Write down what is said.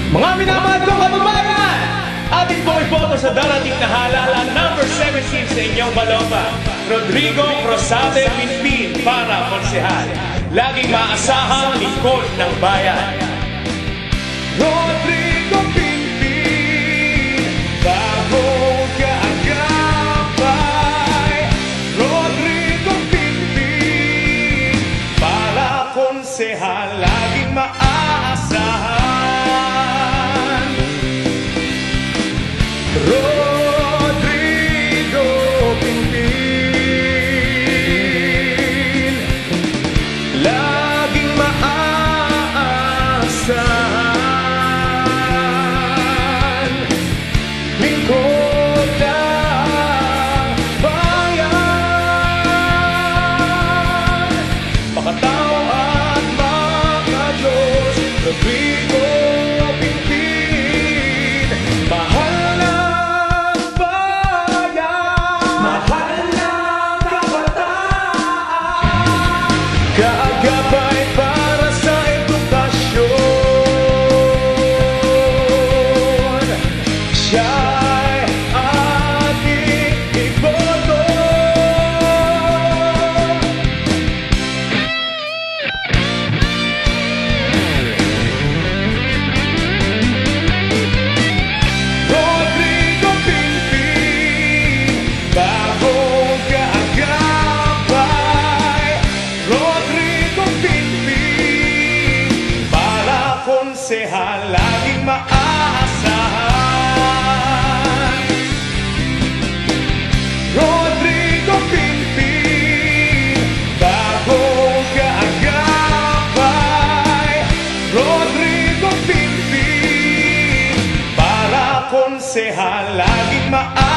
Mga minamahal kong kababayan, ating pong iboto sa darating na halalan number 17 sa inyong baloba, Rodrigo Crosate Pinpin para konsehal. Laging maasahang lingkod ng bayan. Rodrigo Pinpin, bagong kaagapay. Rodrigo Pinpin, para konsehal, laging maaasahan. Rodrigo Pinpin, laging maaasahan. Lingkod ng bayan, makatao at makadiyos. Rodrigo Pinpin, mahal ng bayan, mahal ng kabataan, kaagapay para sa edukasyon. Siya'y ating iboto. Rodrigo Pinpin, bagong kaagapay. Rodrigo Pinpin, para konsehal, laging maaasahan. Rodrigo Pinpin, bagong kaagapay. Rodrigo Pinpin, para konsehal, laging maaasahan.